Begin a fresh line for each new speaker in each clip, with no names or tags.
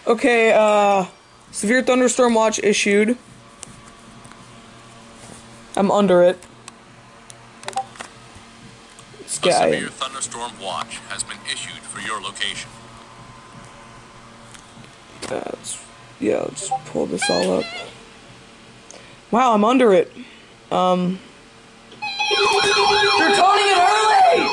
Okay, severe thunderstorm watch issued. I'm under it. This guy.
A severe thunderstorm watch has been issued for your location.
Let's pull this all up. Wow, I'm under it. They're toning it early!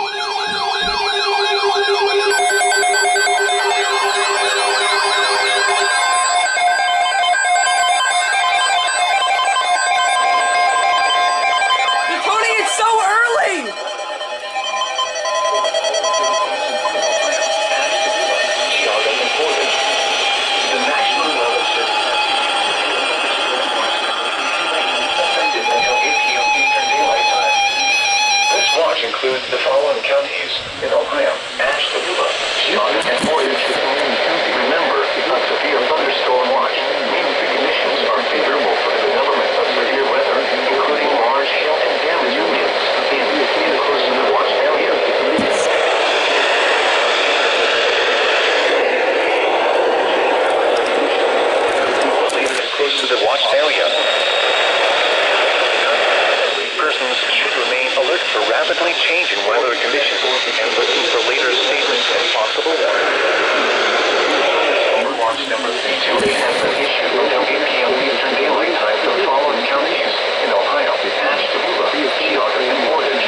They're toning it so early!
Includes the following counties in Ohio: Ashtabula, Chicago, and Portage. Remember, a severe thunderstorm watch means the conditions are favorable for the development of severe weather, including large hail and damage winds in the close to the watch area. Close to the watch area. Persons should remain alert for rapidly changing weather conditions and listen for later statements and possible warnings. Watch number 328 has been issued until 8 p.m. Eastern Daylight Time for the following counties in Ohio: Ashtabula, Chicago, and Portage.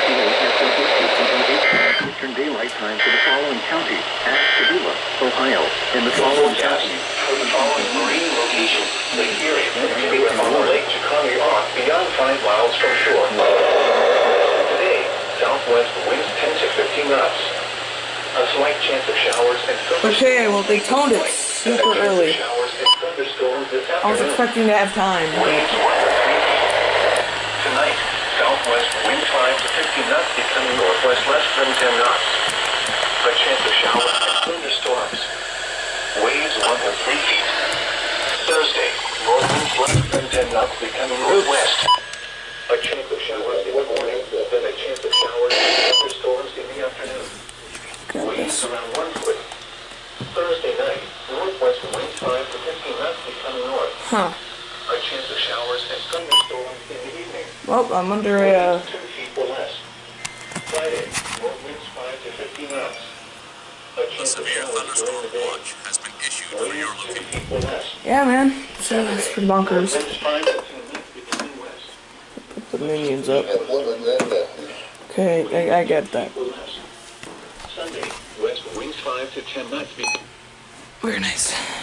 Eastern Daylight Time for the following counties: Ashtabula, Ohio, and the following counties. For the following marine locations: Lake Erie, on the Lake Chicago off beyond 5 miles from shore. Today, southwest winds 10 to 15 knots. A slight chance of showers and thunderstorms.
Okay, well they toned it super early. I was expecting to have time.
Winds 1 to 3 feet. Tonight, southwest wind 5 to 15 knots becoming northwest less than 10 knots. A chance of showers and thunderstorms. Waves 1 to 3 feet. Thursday, north winds less than 10 knots becoming northwest. A chance of showers in the morning, then a chance of showers and thunderstorms in the afternoon. Waves around 1 foot. Thursday night, northwest winds 5 to 15 knots becoming north.
Huh.
A chance of showers and thunderstorms in the evening.
Well, I'm under
Winds 2 feet or less. Friday, north winds 5 to 15 knots.
A severe thunderstorm watch has been issued for your location.
Yeah, man. So it's pretty bonkers.
Winds 5 to 10 knots becoming west.
Put the minions up. Okay, I get that.
Sunday, west winds 5 to 10 knots.
Very nice.